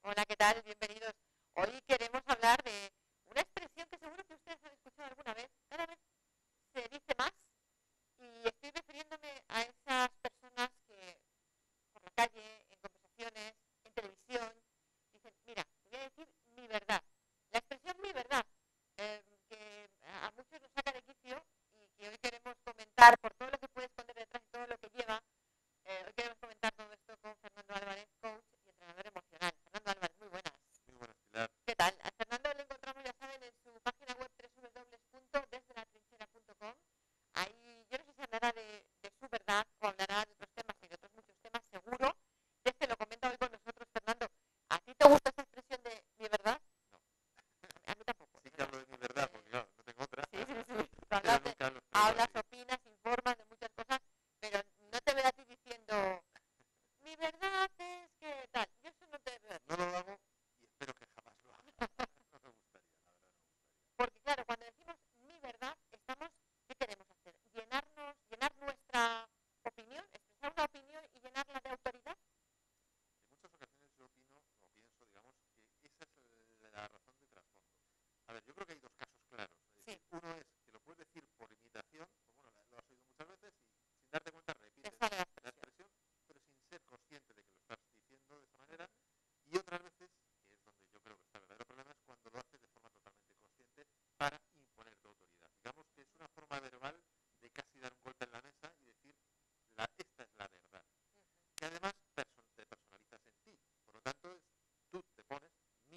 Hola, ¿qué tal? Bienvenidos. Hoy queremos hablar de una expresión que seguro que ustedes han escuchado alguna vez. Cada vez se dice más y estoy refiriéndome a esas personas que por la calle, en conversaciones, en televisión, dicen, mira, te voy a decir mi verdad. La expresión mi verdad, que a muchos nos saca de quicio y que hoy queremos comentar por todo lo que puede esconder detrás y todo lo que lleva. Hoy queremos comentar todo esto con Fernando Álvarez, coach y entrenador emocional. Fernando Álvarez, muy buenas. Muy buenas, Pilar. ¿Qué tal? A Fernando lo encontramos, ya saben, en su página web www.desdelatrinchera.com. Ahí yo no sé si hablará de su verdad o hablará de otros temas y de otros muchos temas, seguro. Este lo comenta hoy con nosotros, Fernando. ¿A ti te gusta esta expresión de mi verdad? No. A mí tampoco. Sí que hablo de mi verdad, porque claro, no tengo otra. Sí. Pero nunca lo Hablas, expreso así. opinas, informas de muchas cosas, pero no te veo a ti diciendo mi verdad es que tal. Yo eso no te veo a ti. No lo hago y espero que jamás lo haga. No me gustaría, la verdad, no me gustaría. Porque claro, cuando decimos mi verdad, ¿qué queremos hacer? Llenar nuestra opinión, expresar una opinión y llenarla de autoridad. En muchas ocasiones yo opino, o pienso, digamos, que esa es la razón de trasfondo. A ver, yo creo que hay dos casos claros. Es decir, uno es que lo puedes decir por imitación, pues bueno, lo has oído muchas veces y sin darte cuenta Te repites sale la la expresión. expresión, pero sin ser consciente de que lo estás diciendo de esa manera. Y otras veces, que es donde yo creo que está el verdadero problema, es cuando lo haces de forma totalmente consciente para imponer tu autoridad. Digamos que es una forma verbal de casi dar un golpe en la mesa y decir, esta es la verdad. Que además te personalizas en ti. Por lo tanto, tú te pones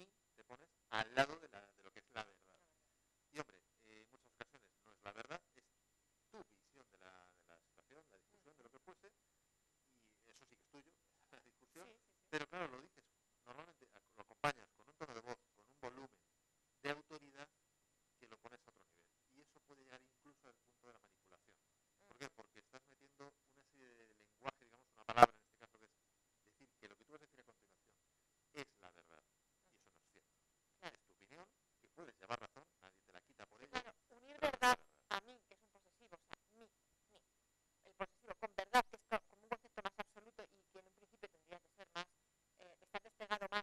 al lado de lo que es la verdad. Y hombre, en muchas ocasiones no es la verdad, es tu visión de la situación, la discusión, de lo que fuese, y eso sí que es tuyo, la discusión, pero claro, lo dices, normalmente lo acompañas con un tono de voz, con un volumen de autoridad que lo pones a otro nivel. Y eso puede llegar incluso al punto de la manipulación. ¿Por qué? Porque estás metiendo una serie de lenguaje, digamos, una palabra en este caso, que es decir que lo que tú vas a decir a continuación es la verdad. Y eso no es cierto. Claro. Es tu opinión, que puedes llevar razón, nadie te la quita por ello. Claro, unir Pero no es la verdad verdad. a mí, que es un posesivo, o sea, el posesivo con verdad, que es como un concepto más absoluto y que en un principio tendría que ser más, estar despegado más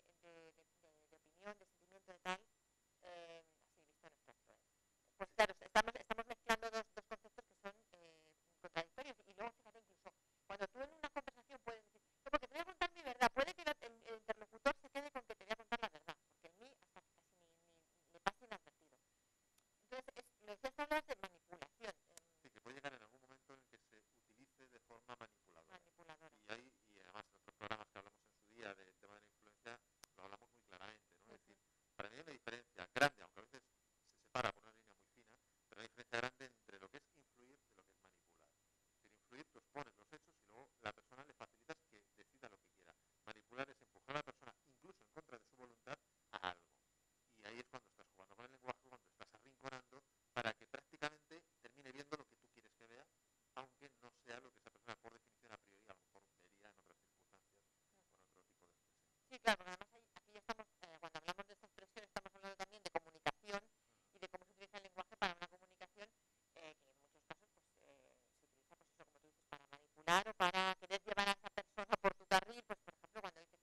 de opinión, de sentimiento, de tal, así visto en abstracto. Pues claro, estamos mezclando dos conceptos que son contradictorios. Y luego, fíjate, incluso cuando tú en una conversación puedes decir, no, porque te voy a contar mi verdad, puede que el interlocutor se quede con que te voy a contar la verdad, porque el mí hasta casi ni le pasa inadvertido. Entonces, lo decías hablas de manipulación. Sí, que puede llegar en algún momento en que se utilice de forma manipuladora. Y además en otros programas que hablamos en su día del tema de la influencia, lo hablamos muy claramente, ¿no? Es decir, para mí hay una diferencia grande, aunque a veces se separa por una línea muy fina, pero hay una diferencia grande entre lo que es influir de lo que es manipular. Es decir, influir, tú expones los hechos y luego la persona le facilitas que decida lo que quiera. Manipular es empujar a la persona, incluso en contra de su voluntad, a algo. Y ahí es cuando estás jugando con el lenguaje, cuando estás arrinconando para que prácticamente termine viendo lo que tú quieres que vea, aunque no sea lo que esa persona por definición a priori a lo mejor vería en otras circunstancias con otro tipo de expresión. Sí, claro, porque además aquí ya estamos, cuando hablamos de esta expresión, estamos hablando también de comunicación y de cómo se utiliza el lenguaje para una comunicación que en muchos casos pues, se utiliza, pues eso, como tú dices, para manipular o para querer llevar a esa persona por tu carril, pues por ejemplo cuando dices,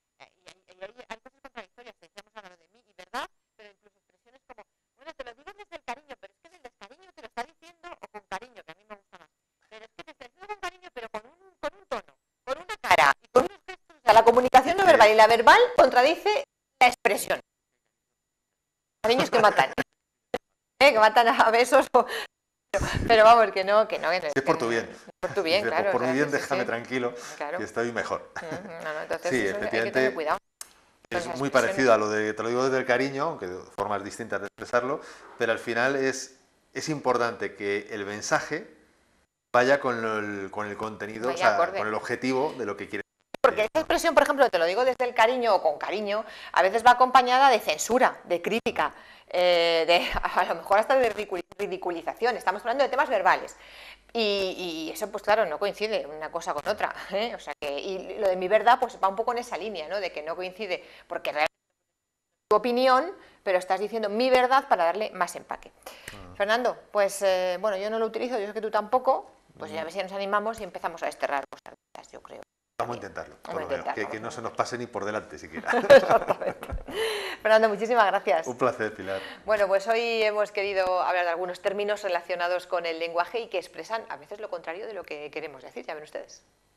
hay cosas contradictorias, decíamos ahora lo de mí y verdad, pero incluso expresiones como, bueno, te lo digo desde el cariño, pero es que del descariño te lo está diciendo, o con cariño, que a mí me gusta más, pero es que te está diciendo con cariño, pero con un tono, con una cara y con unos gestos. O sea, la comunicación no verbal y la verbal contradice la expresión. Cariños que matan, que matan a besos, pero vamos, que no. Si es por tu bien. Por tu bien, Dice, claro. pues por mi bien Sí, déjame tranquilo, claro. que estoy mejor. No, entonces Sí, eso hay que tener efectivamente cuidado. es muy parecido a lo de, te lo digo desde el cariño, aunque de formas distintas de expresarlo, pero al final es importante que el mensaje vaya con el contenido, o sea, con el objetivo de lo que quieres. Porque esa expresión, por ejemplo, te lo digo desde el cariño o con cariño, a veces va acompañada de censura, de crítica, a lo mejor hasta de ridiculización. Estamos hablando de temas verbales. Y eso, pues claro, no coincide una cosa con otra, ¿eh? O sea que, y lo de mi verdad, pues va un poco en esa línea, ¿no? De que no coincide, porque realmente es tu opinión, pero estás diciendo mi verdad para darle más empaque. Fernando, pues bueno, yo no lo utilizo, yo sé que tú tampoco, pues ya a ver si nos animamos y empezamos a desterrar cosas, yo creo. Vamos a intentarlo, por Vamos a lo menos, intentarlo, que no vamos se a nos pase ni por delante siquiera. Exactamente. Fernando, muchísimas gracias. Un placer, Pilar. Bueno, pues hoy hemos querido hablar de algunos términos relacionados con el lenguaje y que expresan a veces lo contrario de lo que queremos decir, ya ven ustedes.